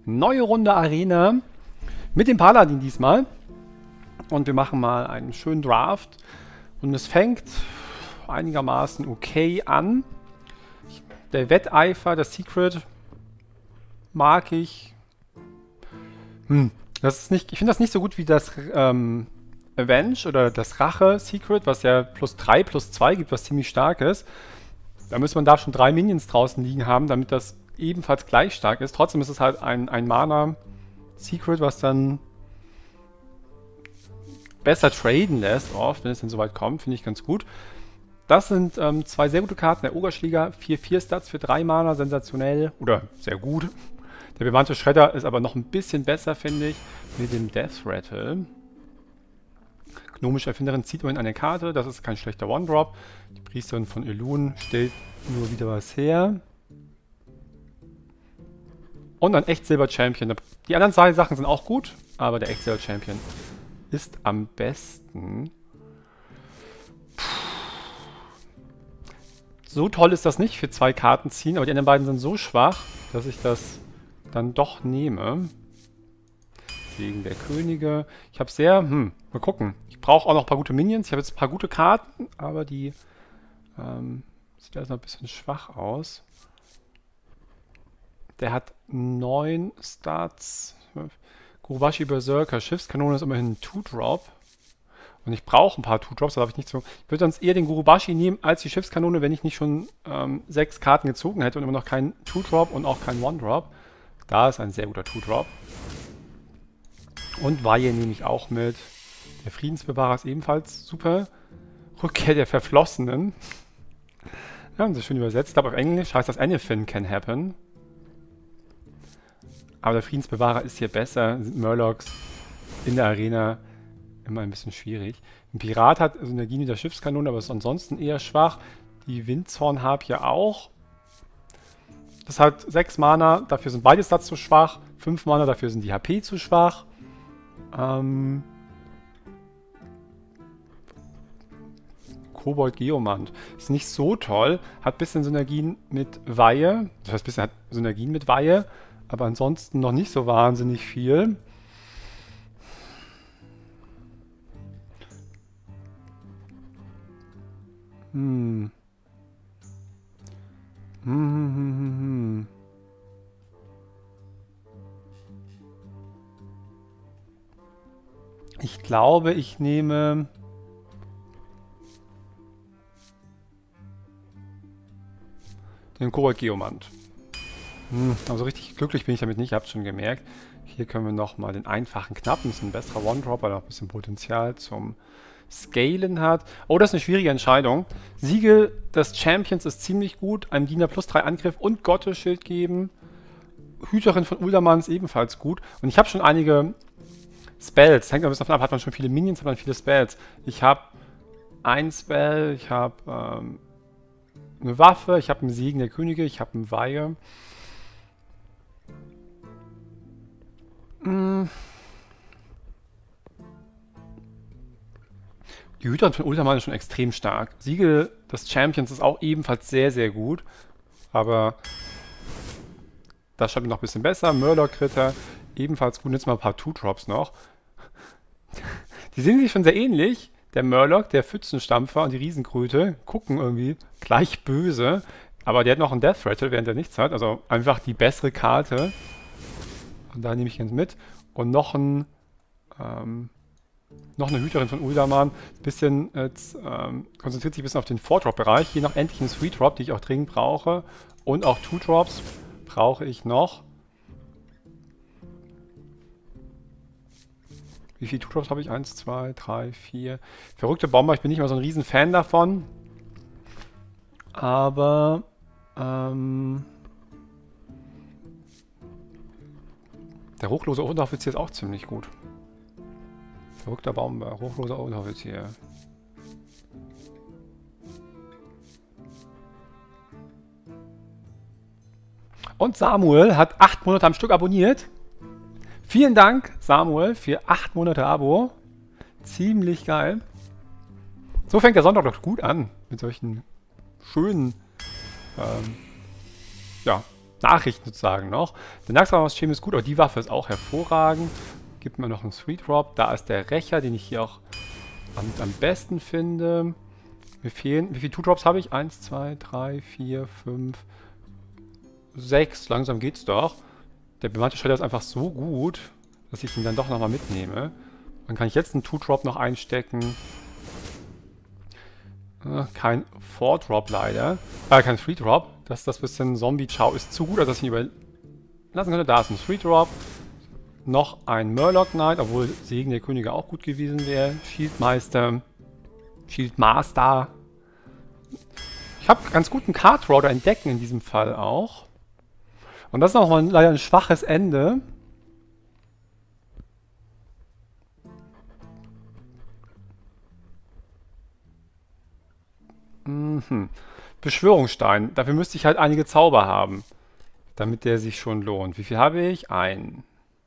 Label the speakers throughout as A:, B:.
A: Neue Runde Arena mit dem Paladin diesmal. Und wir machen mal einen schönen Draft. Und es fängt einigermaßen okay an. Der Wetteifer, das Secret, mag ich. Das ist nicht, ich finde das nicht so gut wie das Avenge oder das Rache-Secret, was ja +3, +2 gibt, was ziemlich stark ist. Da müsste man da schon 3 Minions draußen liegen haben, damit das ebenfalls gleich stark ist. Trotzdem ist es halt ein Mana-Secret, was dann besser traden lässt, oft, wenn es denn soweit kommt, finde ich ganz gut. Das sind zwei sehr gute Karten. Der Ogerschläger, 4/4 Stats für 3 Mana, sensationell oder sehr gut. Der bemannte Schredder ist aber noch ein bisschen besser, finde ich, mit dem Death Rattle. Gnomische Erfinderin zieht immerhin eine Karte, das ist kein schlechter One-Drop. Die Priesterin von Elun stellt nur wieder was her. Und ein Echt-Silber-Champion. Die anderen zwei Sachen sind auch gut, aber der Echt-Silber-Champion ist am besten. So toll ist das nicht für 2 Karten ziehen, aber die anderen beiden sind so schwach, dass ich das dann doch nehme. Segen der Könige. Ich habe sehr, mal gucken. Ich brauche auch noch ein paar gute Minions. Ich habe jetzt ein paar gute Karten, aber die sieht alles noch ein bisschen schwach aus. Der hat 9 Stats. Gurubashi Berserker. Schiffskanone ist immerhin ein 2-Drop. Und ich brauche ein paar 2-Drops, da habe ich nicht so. Ich würde sonst eher den Gurubashi nehmen als die Schiffskanone, wenn ich nicht schon 6 Karten gezogen hätte und immer noch keinen 2-Drop und auch keinen 1-Drop. Da ist ein sehr guter 2-Drop. Und Weihe nehme ich auch mit. Der Friedensbewahrer ist ebenfalls super. Rückkehr der Verflossenen. Ja, haben sie schön übersetzt. Aber auf Englisch heißt das Anything can happen. Aber der Friedensbewahrer ist hier besser. Sind Murlocs in der Arena immer ein bisschen schwierig. Ein Pirat hat Synergien mit der Schiffskanone, aber ist ansonsten eher schwach. Die Windzornharpie auch. Das hat 6 Mana, dafür sind beide Stats zu schwach. 5 Mana, dafür sind die HP zu schwach. Kobold Geomant ist nicht so toll, hat ein bisschen Synergien mit Weihe. Das heißt, ein bisschen hat Synergien mit Weihe, aber ansonsten noch nicht so wahnsinnig viel. Ich glaube, ich nehme den Kobold Geomant. Also richtig glücklich bin ich damit nicht, ihr habt es schon gemerkt. Hier können wir nochmal den einfachen Knappen, das ist ein besserer One-Drop, weil er auch ein bisschen Potenzial zum Scalen hat. Oh, das ist eine schwierige Entscheidung. Siegel des Champions ist ziemlich gut, einem Diener +3 Angriff und Gottesschild geben. Hüterin von Uldaman ist ebenfalls gut. Und ich habe schon einige Spells, hängt ein bisschen davon ab, hat man schon viele Minions, hat man viele Spells. Ich habe ein Spell, ich habe eine Waffe, ich habe einen Segen der Könige, ich habe einen Weihe. Die Hüterin von Uldaman ist schon extrem stark. Siegel des Champions ist auch ebenfalls sehr, sehr gut. Aber das schaut mir noch ein bisschen besser. Murloc-Ritter ebenfalls gut. Jetzt mal ein paar 2-Drops noch. Die sehen sich schon sehr ähnlich. Der Murloc, der Pfützenstampfer und die Riesenkröte gucken irgendwie gleich böse. Aber der hat noch einen Death Rattle, während er nichts hat. Also einfach die bessere Karte. Und da nehme ich ihn mit. Und noch eine Hüterin von Uldaman. Bisschen konzentriert sich ein bisschen auf den 4-Drop-Bereich. Hier noch endlich einen 3-Drop, die ich auch dringend brauche. Und auch 2-Drops brauche ich noch. Wie viele 2-Drops habe ich? 1, 2, 3, 4. Verrückte Bomber, ich bin nicht mal so ein riesen Fan davon. Aber der ruchlose Unteroffizier ist auch ziemlich gut. Verrückter Bomber, ruchloser Unteroffizier. Und Samuel hat 8 Monate am Stück abonniert. Vielen Dank, Samuel, für 8 Monate Abo. Ziemlich geil. So fängt der Sonntag doch gut an. Mit solchen schönen, ja, Nachrichten sozusagen noch. Der Naxxramas-Schirm ist gut, aber die Waffe ist auch hervorragend. Gibt mir noch einen 3-Drop. Da ist der Rächer, den ich hier auch am besten finde. Mir fehlen, wie viele 2-Drops habe ich? 1, 2, 3, 4, 5, 6. Langsam geht's doch. Der bemannte Shredder ist einfach so gut, dass ich ihn dann doch nochmal mitnehme. Dann kann ich jetzt einen 2-Drop noch einstecken. Kein 4-Drop leider. Kein 3-Drop. Das bisschen Zombie-Chow ist zu gut, als dass ich ihn überlassen könnte. Da ist ein 3-Drop. Noch ein Murloc Knight, obwohl Segen der Könige auch gut gewesen wäre. Shieldmeister. Shieldmaster. Ich habe ganz guten Card Draw entdecken in diesem Fall auch. Und das ist auch mal leider ein schwaches Ende. Beschwörungsstein. Dafür müsste ich halt einige Zauber haben, damit der sich schon lohnt. Wie viel habe ich? 1,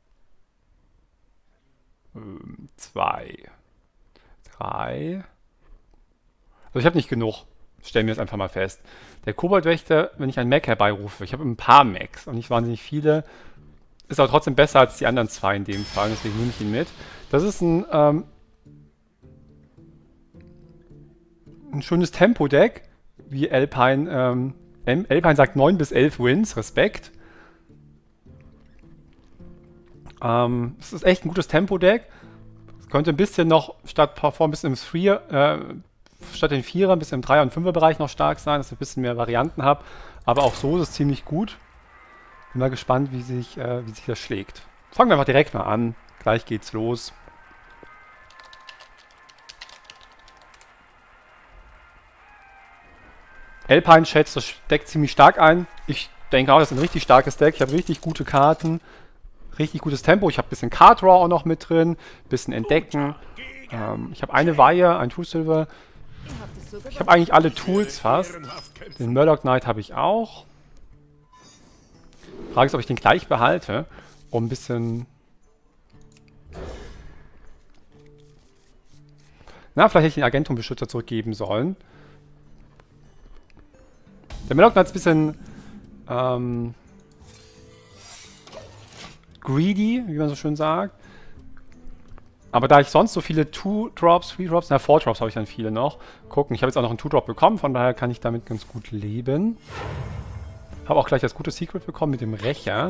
A: 2, 3. Also ich habe nicht genug. Stellen wir es einfach mal fest. Der Koboldwächter, wenn ich einen Mech herbeirufe, ich habe ein paar Mechs und nicht wahnsinnig viele, ist aber trotzdem besser als die anderen zwei in dem Fall, deswegen nehme ich ihn mit. Das ist ein schönes Tempo-Deck, wie Alpine, Alpine sagt 9 bis 11 Wins, Respekt. Es ist echt ein gutes Tempo-Deck. Es könnte ein bisschen noch, statt Perform, ein bisschen im 3, statt den 4er, ein bisschen im 3er und 5er Bereich noch stark sein, dass ich ein bisschen mehr Varianten habe. Aber auch so ist es ziemlich gut. Bin mal gespannt, wie sich das schlägt. Fangen wir einfach direkt mal an. Gleich geht's los. Alpine schätzt das Deck ziemlich stark ein. Ich denke auch, das ist ein richtig starkes Deck. Ich habe richtig gute Karten, richtig gutes Tempo. Ich habe ein bisschen Card Draw auch noch mit drin, ein bisschen Entdecken. Ich habe eine Weihe, ein True Silver. Ich habe eigentlich alle Tools fast. Den Murloc Knight habe ich auch. Frage ist, ob ich den gleich behalte, um ein bisschen... Na, vielleicht hätte ich den Agentum-Beschützer zurückgeben sollen. Der Murloc Knight ist ein bisschen greedy, wie man so schön sagt. Aber da ich sonst so viele 2-Drops, 3-Drops, 4-Drops habe ich dann viele noch. Gucken, ich habe jetzt auch noch einen 2-Drop bekommen, von daher kann ich damit ganz gut leben. Habe auch gleich das gute Secret bekommen mit dem Rächer.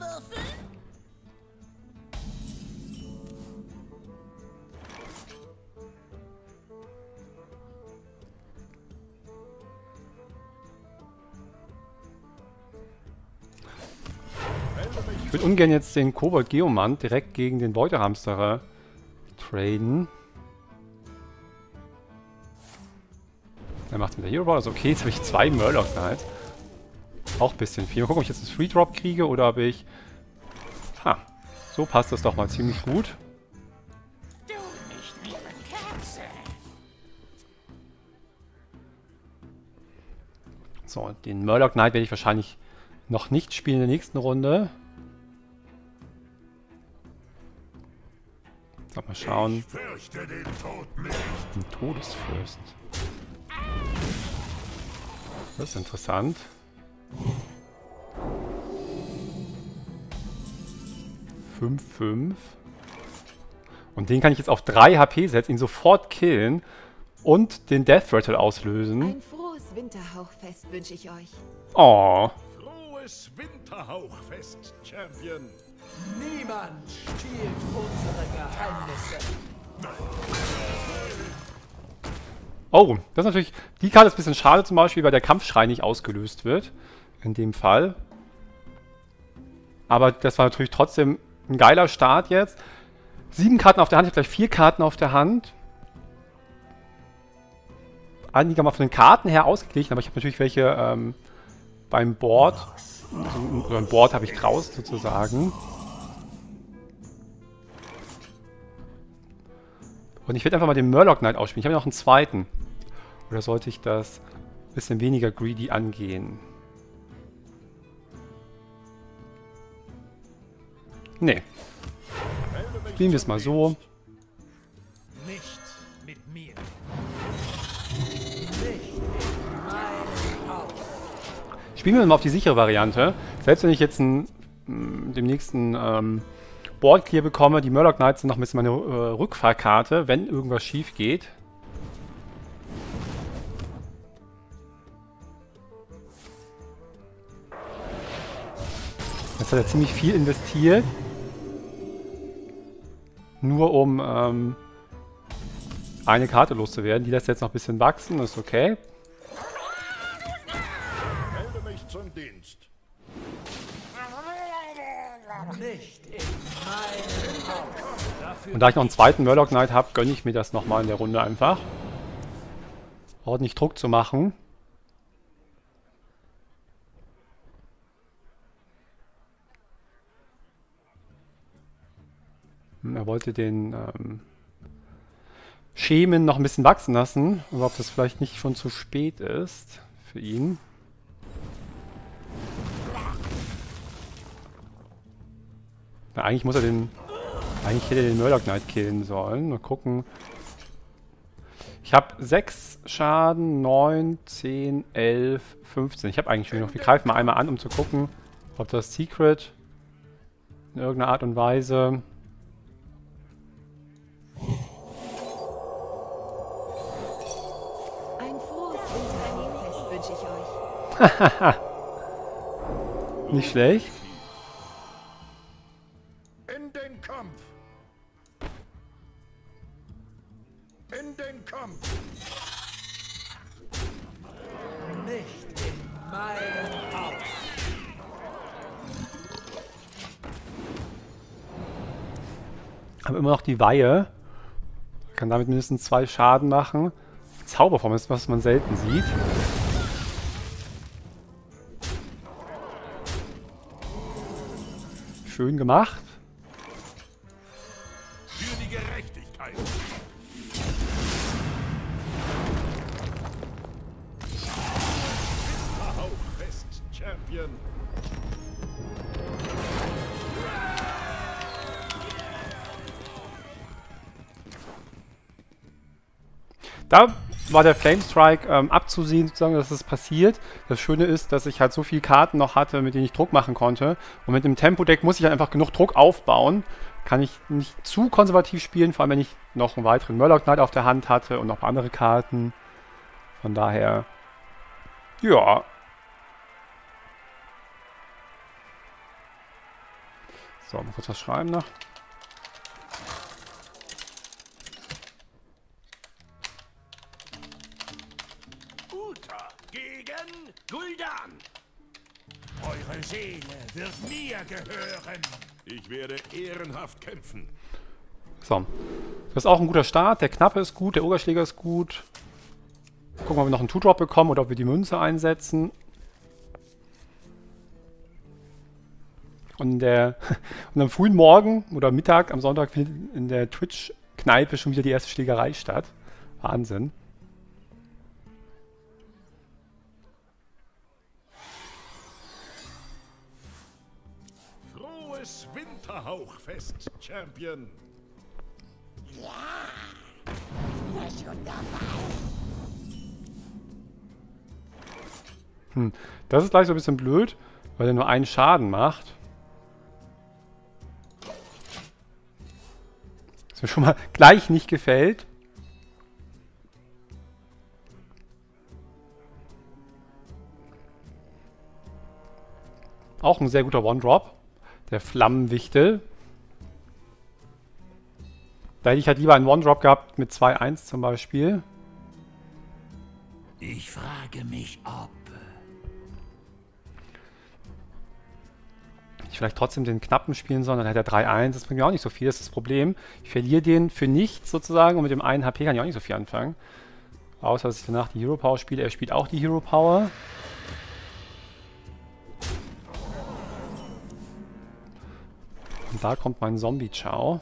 A: Ich würde ungern jetzt den Kobold Geomant direkt gegen den Beutehamsterer traden. Er macht es mit der Hero Ball, also okay, jetzt habe ich 2 Murloc Knights. Auch ein bisschen viel. Mal gucken, ob ich jetzt einen 3-Drop kriege oder ob ich... Ha, so passt das doch mal ziemlich gut. So, den Murloc Knight werde ich wahrscheinlich noch nicht spielen in der nächsten Runde. Mal schauen. Ein Todesfürst. Das ist interessant. Fünf, 5. Und den kann ich jetzt auf 3 HP setzen, ihn sofort killen und den Death Rattle auslösen.
B: Ein frohes Winterhauchfest wünsche ich euch.
A: Oh.
C: Frohes Winterhauchfest, Champion.
D: Niemand stiehlt unsere Geheimnisse.
A: Oh, das ist natürlich... Die Karte ist ein bisschen schade zum Beispiel, weil der Kampfschrei nicht ausgelöst wird. In dem Fall. Aber das war natürlich trotzdem ein geiler Start jetzt. 7 Karten auf der Hand, ich habe gleich 4 Karten auf der Hand. Einige mal von den Karten her ausgeglichen, aber ich habe natürlich welche beim Board. Also beim Board habe ich raus sozusagen. Und ich werde einfach mal den Murloc Knight ausspielen. Ich habe ja noch einen zweiten. Oder sollte ich das ein bisschen weniger greedy angehen? Nee. Spielen wir es mal so.
D: Nicht mit mir. Nicht in meinem Haus.
A: Spielen wir mal auf die sichere Variante. Selbst wenn ich jetzt dem nächsten Board Clear bekomme, die Murloc Knights sind noch ein bisschen meine Rückfahrkarte, wenn irgendwas schief geht. Jetzt hat er ziemlich viel investiert. Nur um eine Karte loszuwerden. Die lässt er jetzt noch ein bisschen wachsen, ist okay.
C: Melde mich zum Dienst.
D: Nicht in meinem Haus. Dafür
A: Und da ich noch einen zweiten Murloc Knight habe, gönne ich mir das nochmal in der Runde einfach. Ordentlich Druck zu machen. Er wollte den Schemen noch ein bisschen wachsen lassen. Aber ob das vielleicht nicht schon zu spät ist für ihn. Na, eigentlich muss er eigentlich hätte er den Murloc Knight killen sollen. Mal gucken. Ich habe 6 Schaden, 9, 10, 11, 15. Ich habe eigentlich schon noch. Wir greifen mal einmal an, um zu gucken, ob das Secret in irgendeiner Art und Weise...
B: Ein frohes Winterhauchfest wünsche ich euch.
A: Nicht schlecht.
C: In den Kampf! In den Kampf!
D: nicht in meinem Haus.
A: Habe immer noch die Weihe. Kann damit mindestens 2 Schaden machen. Zauberform ist, was man selten sieht. Schön gemacht.
C: Für die Gerechtigkeit! Winterhauchfest, Champion!
A: Da war der Flamestrike abzusehen, sozusagen, dass es passiert. Das Schöne ist, dass ich halt so viele Karten noch hatte, mit denen ich Druck machen konnte. Und mit dem Tempo-Deck muss ich halt einfach genug Druck aufbauen. Kann ich nicht zu konservativ spielen, vor allem wenn ich noch einen weiteren Murloc Knight auf der Hand hatte und noch andere Karten. Von daher, ja. So, mal kurz was schreiben noch.
C: Uta gegen Gul'dan! Eure Seele wird mir gehören! Ich werde ehrenhaft kämpfen.
A: So. Das ist auch ein guter Start. Der Knappe ist gut, der Ogerschläger ist gut. Gucken, ob wir noch einen 2-Drop bekommen oder ob wir die Münze einsetzen. Und am frühen Morgen oder Mittag am Sonntag findet in der Twitch-Kneipe schon wieder die erste Schlägerei statt. Wahnsinn.
C: Frohes Winterhauchfest, Champion!
A: Das ist gleich so ein bisschen blöd, weil er nur einen Schaden macht. Was mir schon mal gleich nicht gefällt. Auch ein sehr guter One-Drop. Der Flammenwichtel. Da hätte ich halt lieber einen One-Drop gehabt mit 2-1 zum Beispiel.
D: Ich frage mich, ob...
A: Ich vielleicht trotzdem den Knappen spielen soll, dann hat er 3-1. Das bringt mir auch nicht so viel, das ist das Problem. Ich verliere den für nichts sozusagen und mit dem einen HP kann ich auch nicht so viel anfangen. Außer, dass ich danach die Hero Power spiele. Er spielt auch die Hero Power. Und da kommt mein Zombie-Chow.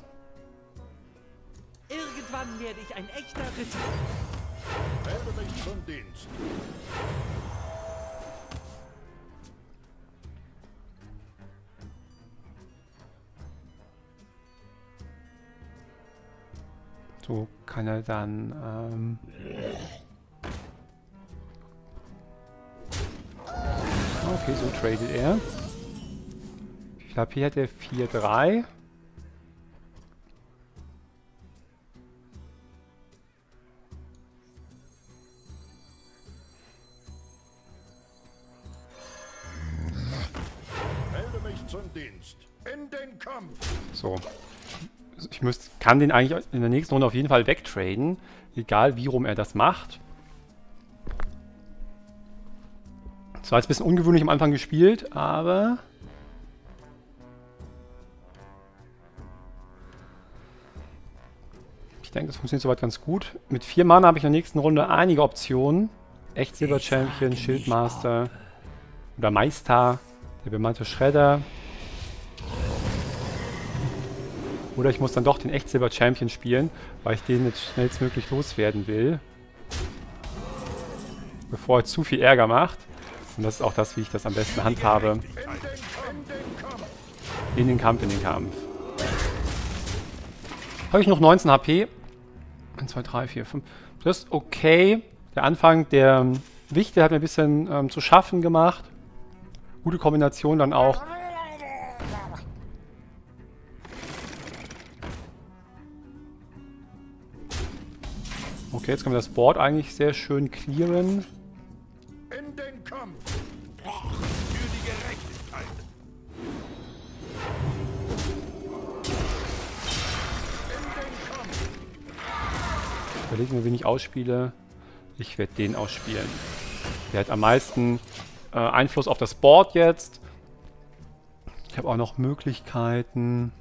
D: Irgendwann werde ich ein echter Ritter.
C: Melde mich zum Dienst.
A: So kann er dann... Okay, so tradet er. Wie viel HP hätte er? 4,3.
C: Melde mich zum Dienst. In den Kampf.
A: So. Ich kann den eigentlich in der nächsten Runde auf jeden Fall wegtraden. Egal wie rum er das macht. Das war jetzt ein bisschen ungewöhnlich am Anfang gespielt, aber... Ich denke, das funktioniert soweit ganz gut. Mit 4 Mana habe ich in der nächsten Runde einige Optionen. Echt Silber Champion, Schildmaster oder Meister, der bemannte Schredder. Oder ich muss dann doch den Echt Silber Champion spielen, weil ich den jetzt schnellstmöglich loswerden will. Bevor er zu viel Ärger macht. Und das ist auch das, wie ich das am besten handhabe. In den Kampf. Habe ich noch 19 HP. 1, 2, 3, 4, 5. Das ist okay. Der Anfang, der Wichte hat mir ein bisschen zu schaffen gemacht. Gute Kombination dann auch. Okay, jetzt können wir das Board eigentlich sehr schön clearen.
C: In den Kampf. Für die Gerechtigkeit. In den Kampf.
A: Überlegen wir, wen ich ausspiele. Ich werde den ausspielen. Der hat am meisten Einfluss auf das Board jetzt. Ich habe auch noch Möglichkeiten.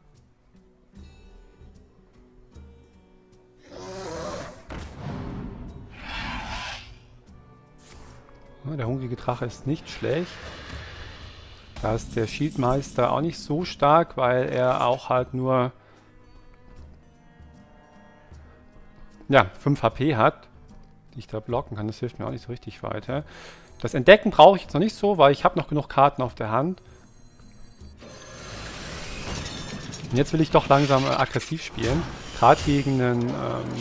A: Ja, der hungrige Drache ist nicht schlecht. Da ist der Schildmeister auch nicht so stark, weil er auch halt nur 5 HP hat, die ich da blocken kann. Das hilft mir auch nicht so richtig weiter. Das Entdecken brauche ich jetzt noch nicht so, weil ich habe noch genug Karten auf der Hand. Und jetzt will ich doch langsam aggressiv spielen. Gerade gegen einen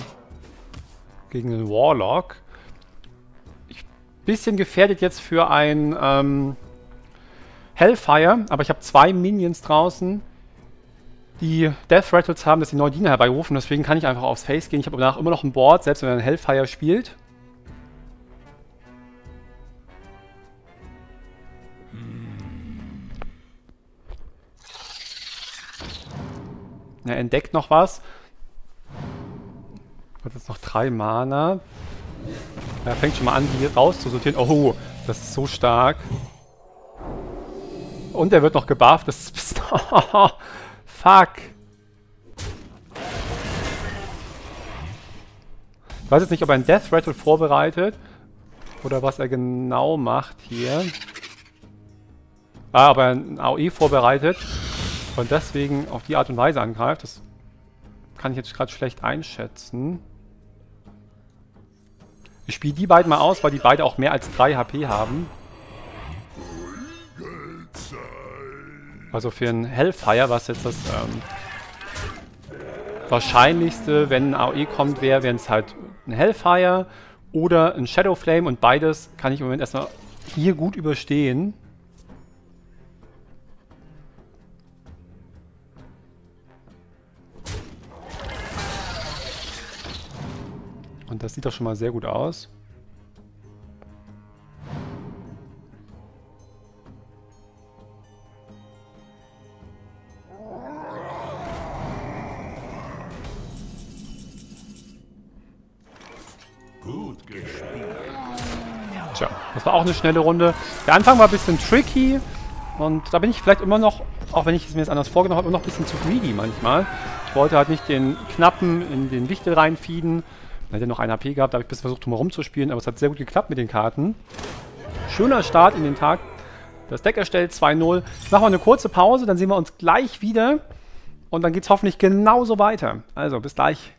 A: Warlock. Bisschen gefährdet jetzt für ein Hellfire, aber ich habe 2 Minions draußen, die Death Rattles haben, dass sie neue Diener herbeirufen. Deswegen kann ich einfach aufs Face gehen. Ich habe danach immer noch ein Board, selbst wenn er ein Hellfire spielt. Er entdeckt noch was. Hat jetzt noch 3 Mana. Er fängt schon mal an, die rauszusortieren. Oh, das ist so stark. Und er wird noch gebufft. Das ist... Fuck. Ich weiß jetzt nicht, ob er einen Death Rattle vorbereitet. Oder was er genau macht hier. Aber er ein AOE vorbereitet. Und deswegen auf die Art und Weise angreift. Das kann ich jetzt gerade schlecht einschätzen. Ich spiele die beiden mal aus, weil die beide auch mehr als 3 HP haben. Also für einen Hellfire, was jetzt das wahrscheinlichste, wenn ein AOE kommt, wäre es halt ein Hellfire oder ein Shadow Flame. Und beides kann ich im Moment erstmal hier gut überstehen. Und das sieht doch schon mal sehr gut aus.
C: Gut gespielt.
A: Tja, das war auch eine schnelle Runde. Der Anfang war ein bisschen tricky. Und da bin ich vielleicht immer noch, auch wenn ich es mir jetzt anders vorgenommen habe, immer noch ein bisschen zu greedy manchmal. Ich wollte halt nicht den Knappen in den Wichtel reinfeeden. Dann hätte er noch ein HP gehabt, da habe ich ein bisschen versucht, drumherum zu spielen, aber es hat sehr gut geklappt mit den Karten. Schöner Start in den Tag. Das Deck erstellt 2-0. Jetzt machen wir eine kurze Pause, dann sehen wir uns gleich wieder. Und dann geht es hoffentlich genauso weiter. Also, bis gleich.